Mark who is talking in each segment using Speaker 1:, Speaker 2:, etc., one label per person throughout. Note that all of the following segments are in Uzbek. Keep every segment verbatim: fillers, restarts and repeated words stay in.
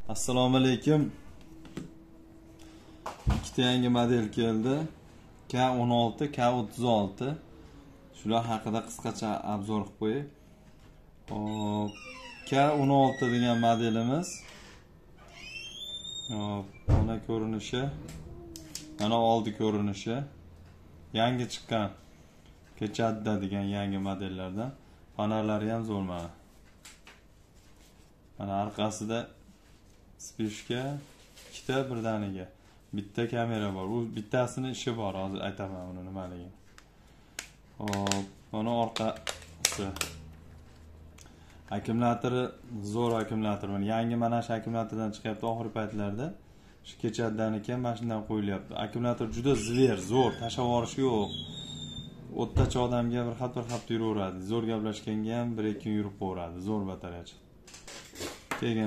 Speaker 1: Assalomu alaykum. Ikkita yangi model keldi. K o'n olti, K o'ttiz olti. Shular haqida qisqacha obzor qilib qo'yay. Hop, K o'n olti degan modelimiz. Hop, mana ko'rinishi. Mana oldi ko'rinishi. Yangi chiqqan Kechadda degan yangi modellardan. Panellari ham zo'r mana. Mana orqasida spishka ikkita birdaniga. Bitta kamera bor. U bittasini ishi bor, hozir aytaman uni nimaligini. Hop, mana orqasi. Akkumulyatori zo'r akkumulyator. Mana yangi mana shu akkumulyatordan chiqyapti oxirgi paytlarda. Shu Kechaddaniki ham mana shundan qo'yilyapti. Akkumulyator juda zver, zo'r, tashlab yuborish yo'q. O'rtacha odamga bir xat bir xat yuraveradi. Zo'r gaplashganga ham bir ikki kun yurib qo'yadi. Zo'r batareyachi. Keyin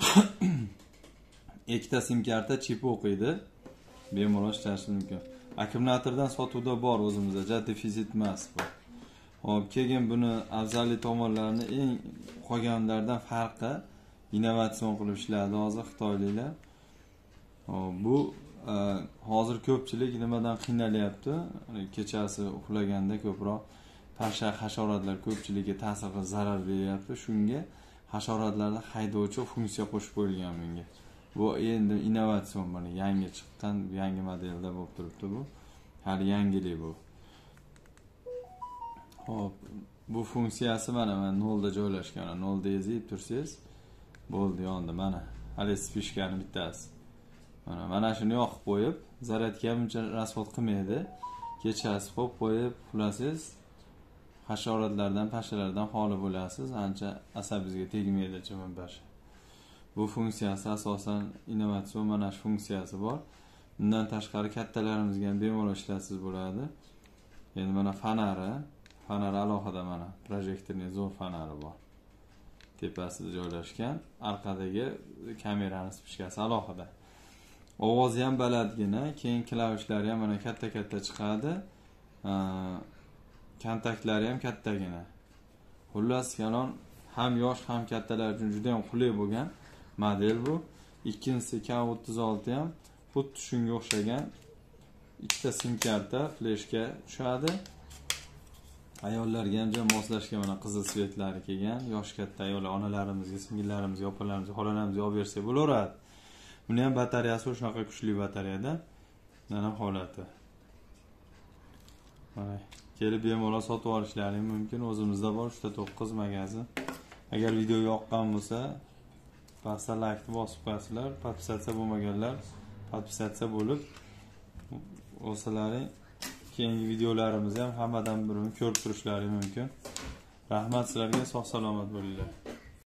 Speaker 1: ikkita sim karta chip o'qiydi. Bemalol ishlashi mumkin. Akkumulyatordan sotuvda bor o'zimizda, ja defizit emas bu. Hop, keyin buni afzalli tomonlarini eng qolganlardan farqi innovatsion qilib ishladi hozir xitoyliklar. Hop, bu hozir ko'pchilik nimadan qiynalyapti? Kechasi uxlaganda ko'proq pasha hasharotlar ko'pchiligiga ta'sir qilib zarar beryapti. Shunga hasharotlarda haydovchi funksiya qo'shib qo'yilgan bunga. Bu endi innovatsion, mana yangi chiqqan, yangi modelda bo'lib turibdi bu. Hali yangilik bu. Hop, bu funksiyasi mana mana nolda joylashgan. nolda yozib tursangiz bo'ldi, yondi mana. Hali spishkani bittasi. Mana mana shuni yoqib qo'yib, zaryadga ham uncha rasvod qilmaydi. Kechasi qo'yib qo'yib uxlasangiz, hasharotlardan, pashalardan xoli bo'lasiz, ancha asabingizga tegmaydi chivinbash. Bu funksiyasi asosan innovatsion, mana shu funksiyasi bor. Bundan tashqari kattalarimizga ham bemalol ishlatasiz bo'ladi. Endi mana fanari, fanari alohida mana projektorning zo'r fanari bor. Tepasida joylashgan, orqadagi kamerani spishkasi alohida. Ovozi ham balandgina, keyin klavishlari ham mana katta-katta chiqadi. Kontaktlari ham kattagina. Xullas, kalon ham yosh ham kattalar uchun juda ham qulay bo'lgan model bu. Ikkinchisi K o'ttiz olti ham xuddi shunga o'xshagan ikkita sim karta fleshga tushadi. Ayollarga ham jam moslashga mana qizil svetlari kelgan. Yosh katta ayollar, onalarimizga, singillarimizga, opalarimizga, xolalarimizga olib bersa bo'laveradi. Buni ham batareyasi shunaqa kuchli batareyada. Mana holati. Mana kelib bemalol sotib olishlaring mumkin. O'zimizda bor uchta to'qqiz magazin. Agar video yoqqan bo'lsa, pastda like bosib qo'yasizlar. Podpisatsiya bo'lmaganlar podpisatsiya bo'lib olsalaring, keyingi videolarimizni ham hammadan birini ko'rib turishlaring mumkin. Rahmat sizlarga, sog' salomat bo'linglar.